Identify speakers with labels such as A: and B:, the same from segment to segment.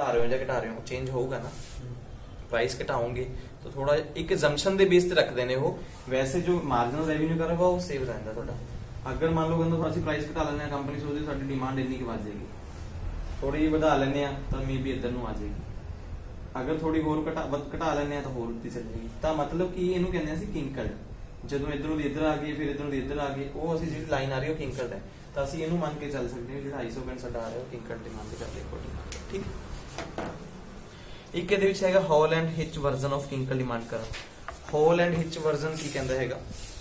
A: ਵਧਾ ਰਹੇ ਹੋ ਜਾਂ ਘਟਾ ਰਹੇ ਹੋ, ਚੇਂਜ ਹੋਊਗਾ ਨਾ। प्राइस घटाओगे तो थोड़ा एक जंक्शन के बेस से रखते हैं वो, वैसे जो मार्जिनल रेवेन्यू करेगा वो सेव रहता है। अगर मान लो कहते थोड़ा प्राइस घटा लेने कंपनी सोचती साडी डिमांड इन्नी की बढ़ जाएगी, थोड़ी बढ़ा लेने तो मे बी इधर आ जाएगी, अगर थोड़ी होर घटा लेने तो होर चल जाएगी। तो मतलब कि इहनूं कहंदे असीं किंकड़, जदों इधरों दी इधर आ गई फिर इधरों दी इधर आ गई, वो असीं जिहड़ी लाइन आ रही है वो किंकड़ है, तो असीं इहनूं मान के चल सकते हैं जिहड़ा 250 पॉइंट साडा आ रहा है वो किंकड़ डिमांड दे अकॉर्डिंग। ठीक, एक ਇਹਦੇ ਵਿੱਚ ਹੈਗਾ Hall and Hitch version of kinked demand curve. Hall and Hitch version ਕੀ ਕਹਿੰਦਾ ਹੈਗਾ?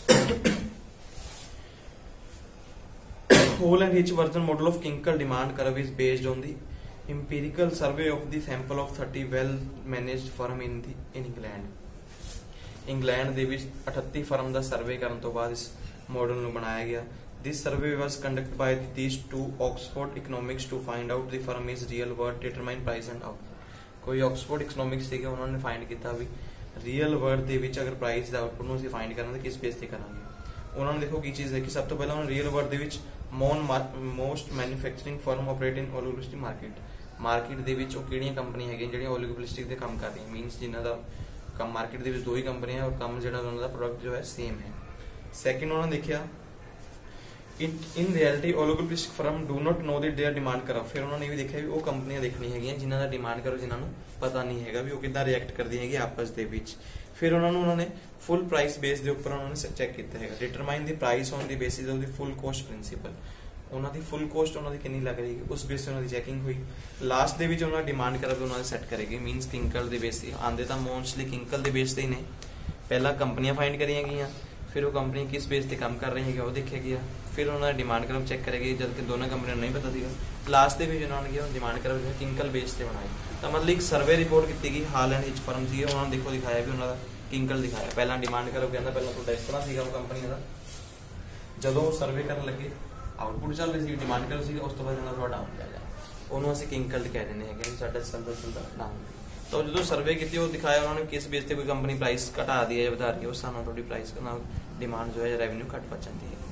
A: hole and hitch version model of Kinkle demand curve is based on the empirical survey of the sample of 30 well managed firm in England। England ਦੇ ਵਿੱਚ 38 firm ਦਾ survey ਕਰਨ ਤੋਂ ਬਾਅਦ ਇਸ model ਨੂੰ ਬਣਾਇਆ ਗਿਆ। This survey was conducted by these two Oxford economics to find out the firm is real world determine price and output। ਕੋਈ ਆਕਸਫੋਰਡ ਇਕਨੋਮਿਕਸ ਸੀਗਾ, ਉਹਨਾਂ ਨੇ ਫਾਈਂਡ ਕੀਤਾ ਵੀ ਰੀਅਲ ਵਰਲਡ ਦੇ ਵਿੱਚ ਅਗਰ ਪ੍ਰਾਈਸ ਦਾ ਆਊਟਪੁੱਟ ਨੂੰ ਅਸੀਂ ਫਾਈਂਡ ਕਰਨਾ ਤਾਂ ਕਿਸ ਬੇਸ ਤੇ ਕਰਾਂਗੇ। ਉਹਨਾਂ ਨੇ ਦੇਖੋ ਕੀ ਚੀਜ਼ ਦੇਖੀ, ਸਭ ਤੋਂ ਪਹਿਲਾਂ ਉਹਨਾਂ ਰੀਅਲ ਵਰਲਡ ਦੇ ਵਿੱਚ most manufacturing firm operate in oligopolistic market ਦੇ ਵਿੱਚ ਉਹ ਕਿਹੜੀਆਂ ਕੰਪਨੀਆਂ ਹੈਗੀਆਂ ਜਿਹੜੀਆਂ ਓਲੀਗੋਪੋਲਿਸਟਿਕ ਦੇ ਕੰਮ ਕਰ ਰਹੀਆਂ, ਮੀਨਸ ਜਿਨ੍ਹਾਂ ਦਾ ਕੰਮ ਮਾਰਕੀਟ ਦੇ ਵਿੱਚ ਦੋ ਹੀ ਕੰਪਨੀਆਂ ਔਰ ਕੰਮ ਜਿਹੜਾ ਉਹਨਾਂ ਦਾ ਪ੍ਰੋਡਕਟ ਜੋ ਹੈ ਸੇਮ ਹੈ। ਸੈਕਿੰਡ ਉਹਨਾਂ ਨੇ ਦੇਖਿਆ in reality oligopolistic firm do not know that their demand curve। फिर उन्होंने भी देखा भी वो कंपनियां देखनी है जिन्हों का डिमांड करो जिन्होंने पता नहीं है भी वो कितना रिएक्ट करती है आपस के बीच। फिर उन्होंने फुल प्राइस बेस के उपर उन्होंने चेक किया है, determine the price on the basis of the full cost principle. उन्होंने फुल कॉस्ट उन्होंने कितनी लग रही है उस बेस से उन्होंने चेकिंग हुई। लास्ट के उन्होंने डिमांड करव उन्होंने सैट करेगी, मीनस किंकल के बेस से आते तो मोस्टली किंकल के बेस से ही ने। पहला कंपनियां फाइंड करिया गई, फिर वो कंपनी किस बेस से काम कर रही है वो देखा गया, फिर उन्होंने डिमांड करव चेक करेगी जबकि दोनों कंपनियों नहीं पता था। लास्ट के उन्होंने डिमांड करव किंकल बेस से बनाई। तो मतलब एक सर्वे रिपोर्ट की गई हॉल एंड हिच फर्म से, उन्होंने देखो दिखाया भी उन्होंने किंकल दिखाया। पहला डिमांड करव कहता पहला तो इस तरह से कंपनी का जो सर्वे कर लगे आउटपुट चल रही थी डिमांड करव से, उस तो बाद थोड़ा डाउन किया जाए उन्होंने असं किंकल कह देने हैं साढ़ा चलता डाउन। तो जो सर्वे की वो दिखाया उन्होंने किस बेस से कोई कंपनी प्राइस घटा दी है या बढ़ा रही है, उस हिसाब से थोड़ी प्राइस डिमांड जो है रेवेन्यू घट बच जाती है।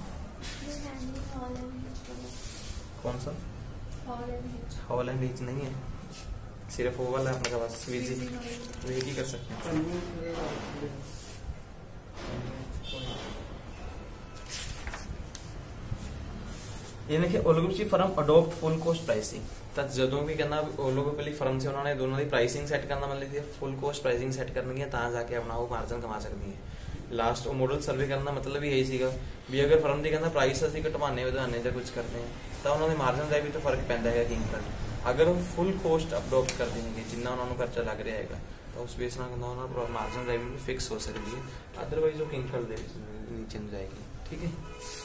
A: कौन सा हॉल एंड हिच नहीं है, सिर्फ वो वाला अपने पास स्वीजी तो एक ही कर सकते हैं। यानी कि oligopolistic firm adopt full cost pricing. तो जो भी कहना ओलिगोपोलिक फर्म से उन्होंने दोनों की प्राइसिंग सैट करना मतलब फुल कॉस्ट प्राइसिंग सैट करनी है जाके अपना वो मार्जिन कमा सकती है। लास्ट वो मॉडल सर्वे करना मतलब भी यही सीगा भी अगर फर्म की कहना प्राइस असं घटाने वधाने या कुछ करते हैं तो उन्होंने मार्जिन का भी तो फर्क पैदा है किंकल। अगर वो फुल कॉस्ट अडॉप्ट करते हैं जिन्ना उन्होंने खर्चा लग रहा है तो उस बेस कहना मार्जिन रेवेन्यू फिक्स हो सकती है, अदरवाइज वो किंकल नीचे जाएगी। ठीक है,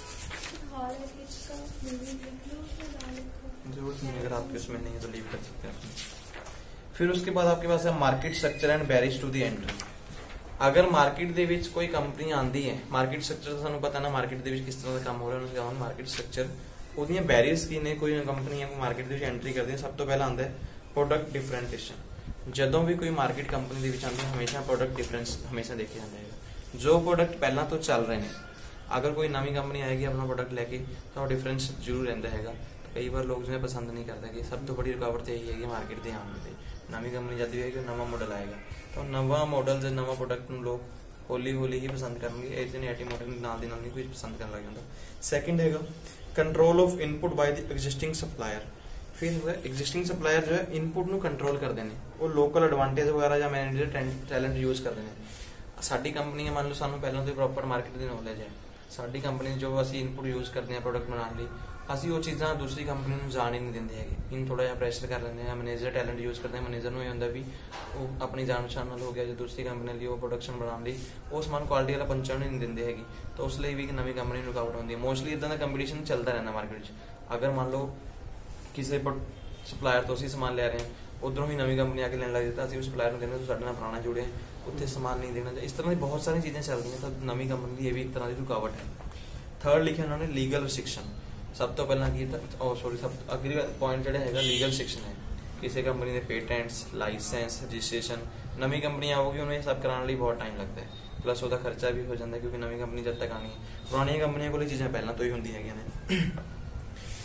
A: जरूरत नहीं अगर आपके उसमें नहीं है तो लीव कर सकते हैं। फिर उसके बाद आपके पास है market structure and barriers to the entry. अगर मार्केट दे विच कोई कंपनी आंदी है, मार्केट स्ट्रक्चर सानू पता ना मार्केट दे विच किस तरह का काम हो रहा है, उन्होंने मार्केट स्ट्रक्चर ओदियां बैरियर्स की ने। कोई कंपनी है मार्केट दे विच एंट्री करती है, सब तो पहला आंदा है प्रोडक्ट डिफरेंशिएशन। जदों भी कोई मार्केट कंपनी दे विच आंदी हमेशा प्रोडक्ट डिफरेंस हमेशा देखे जाता है। जो प्रोडक्ट पहला तो चल रहे हैं, अगर कोई नवी कंपनी आएगी अपना प्रोडक्ट लेके तो डिफरेंस जरूर रहता है। कई बार लोग जो पसंद नहीं करते कि सब तो बड़ी रुकावट तो यही है कि मार्केट के आने में नवी कंपनी जाती है कि नवा मॉडल आएगा तो नवा मॉडल जो नवा प्रोडक्ट लोग हौली हौली ही पसंद करेंगे, इतने आईटी मॉडल नाल दी नाल नहीं कोई पसंद करने लग जाता। सैकेंड है control of input by the existing supplier. फिर एग्जिस्टिंग सप्लायर जो है इनपुट ਨੂੰ कंट्रोल करते हैं, वो लोकल एडवांटेज वगैरह या मैनेजर टैलेंट यूज करते हैं। साडी कंपनी मान लो सानू पहलों तो प्रॉपर मार्केट की नॉलेज है, साडी कंपनी जो असी इनपुट यूज करते हैं प्रोडक्ट बनाने लिए ਅਸੀਂ ਉਹ ਚੀਜ਼ਾਂ ਦੂਸਰੀ ਕੰਪਨੀ ਨੂੰ ਜਾਣ ਹੀ ਨਹੀਂ ਦਿੰਦੇ ਹੈਗੇ। ਇਹਨੂੰ ਥੋੜਾ ਜਿਹਾ ਪ੍ਰੈਸ਼ਰ ਕਰ ਲੈਂਦੇ ਆ, ਮੈਨੇਜਰ ਟੈਲੈਂਟ ਯੂਜ਼ ਕਰਦੇ ਆ। ਮੈਨੇਜਰ ਨੂੰ ਇਹ ਹੁੰਦਾ ਵੀ ਉਹ ਆਪਣੀ ਜਾਣ ਪਛਾਣ ਨਾਲ ਹੋ ਗਿਆ ਜੇ ਦੂਸਰੀ ਕੰਪਨੀ ਲਈ ਉਹ ਪ੍ਰੋਡਕਸ਼ਨ ਬਣਾਉਣ ਲਈ ਉਹ ਸਮਾਨ ਕੁਆਲਿਟੀ ਵਾਲਾ ਪਹੁੰਚਣ ਨਹੀਂ ਦਿੰਦੇ ਹੈਗੇ, ਤਾਂ ਉਸ ਲਈ ਵੀ ਇੱਕ ਨਵੀਂ ਕੰਪਨੀ ਨੂੰ ਰੁਕਾਵਟ ਹੁੰਦੀ ਹੈ। ਮੋਸਟਲੀ ਇਦਾਂ ਦਾ ਕੰਪੀਟੀਸ਼ਨ ਚੱਲਦਾ ਰਹਿੰਦਾ ਮਾਰਕੀਟ 'ਚ। ਅਗਰ ਮੰਨ ਲਓ ਕਿਸੇ ਸਪਲਾਇਰ ਤੋਂ ਅਸੀਂ ਸਮਾਨ ਲੈ ਰਹੇ ਹਾਂ, ਉਧਰੋਂ ਹੀ ਨਵੀਂ ਕੰਪਨੀ ਆ ਕੇ ਲੈਣ ਲੱਗ ਜਾਂਦਾ, ਅਸੀਂ ਉਸ ਸਪਲਾਇਰ ਨੂੰ ਕਹਿੰਦੇ ਸਾਡੇ ਨਾਲ ਪੁਰਾਣਾ ਜੁੜਿਆ ਉੱਥੇ ਸਮਾਨ ਨਹੀਂ ਦੇਣਾ। ਇਸ ਤਰ੍ਹਾਂ ਦੀ ਬਹੁਤ ਸਾਰੀਆਂ ਚੀਜ਼ਾਂ ਚੱਲਦੀਆਂ, ਤਾਂ ਨਵੀਂ ਕੰਪਨੀ ਦੀ ਇਹ ਵੀ ਇੱਕ ਤਰ੍ਹਾਂ ਦੀ ਰੁਕਾਵਟ ਹੈ। थर्ड लिखा उन्होंने लीगल रिस्ट्रिक्शन। सब तो पहला की सॉरी सब अगली पॉइंट जो है लीगल रिस्ट्रिक्शन है। किसी कंपनी के पेटेंट्स लाइसेंस रजिस्ट्रेशन नवी कंपनी आओगी उन्हें सब कराने लिए बहुत टाइम लगता है, प्लस उसका खर्चा भी हो जाता है क्योंकि नवी कंपनी जब तक आनी है। पुरानी कंपनियों को चीज़ें पहला तो ही होंगी है।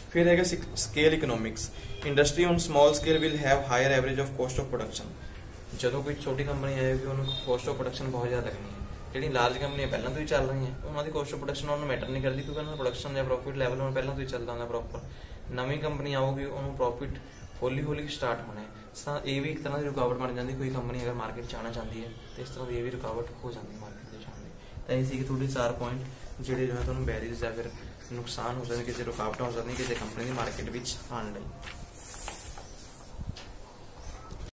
A: फिर है scale economics. Industry on small scale will have higher average of cost of production. ਜਦੋਂ ਕੋਈ ਛੋਟੀ ਕੰਪਨੀ ਆਏਗੀ ਉਹਨੂੰ ਕੋਸਟ ਆਫ ਪ੍ਰੋਡਕਸ਼ਨ ਬਹੁਤ ਜ਼ਿਆਦਾ ਲੱਗਣੀ ਹੈ। ਜਿਹੜੀ ਲਾਰਜ ਕੰਪਨੀਆਂ ਪਹਿਲਾਂ ਤੋਂ ਹੀ ਚੱਲ ਰਹੀਆਂ ਉਹਨਾਂ ਦੀ ਕੋਸਟ ਆਫ ਪ੍ਰੋਡਕਸ਼ਨ ਉਹਨੂੰ ਮੈਟਰ ਨਹੀਂ ਕਰਦੀ ਕਿਉਂਕਿ ਉਹਨਾਂ ਦਾ ਪ੍ਰੋਡਕਸ਼ਨ ਜਾਂ ਪ੍ਰੋਫਿਟ ਲੈਵਲ ਉਹਨਾਂ ਪਹਿਲਾਂ ਤੋਂ ਹੀ ਚੱਲਦਾ ਹੁੰਦਾ ਪ੍ਰੋਪਰ। ਨਵੀਂ ਕੰਪਨੀ ਆਊਗੀ ਉਹਨੂੰ ਪ੍ਰੋਫਿਟ ਹੌਲੀ ਹੌਲੀ ਸਟਾਰਟ ਹੋਣਾ ਹੈ। ਤਾਂ ਇਹ ਵੀ ਇੱਕ ਤਰ੍ਹਾਂ ਦੀ ਰੁਕਾਵਟ ਬਣ ਜਾਂਦੀ ਕੋਈ ਕੰਪਨੀ ਅਗਰ ਮਾਰਕੀਟ 'ਚ ਆਉਣਾ ਚਾਹੁੰਦੀ ਹੈ ਤੇ ਇਸ ਤਰ੍ਹਾਂ ਦੀ ਇਹ ਵੀ ਰੁਕਾਵਟ ਹੋ ਜਾਂਦੀ ਹੈ ਮਾਰਕੀਟ ਦੇ ਜਾਣ ਦੀ। ਤਾਂ ਇਹ ਸੀ ਕਿ ਤੁਹਾਡੇ 4 ਪੁਆਇੰਟ ਜਿਹੜੇ ਜੋ ਹੈ ਤੁਹਾਨੂੰ ਬੈਰੀਅਰਸ ਜਾਂ ਫਿਰ ਨੁਕਸਾਨ ਹੋ ਸਕਦੇ ਕਿਸੇ ਰੁਕਾਵਟਾਂ ਹੋ ਸਕਦੀਆਂ ਕਿਸੇ ਕੰਪਨੀ ਦੀ ਮਾਰਕੀਟ ਵਿੱਚ ਆਉਣ ਲਈ।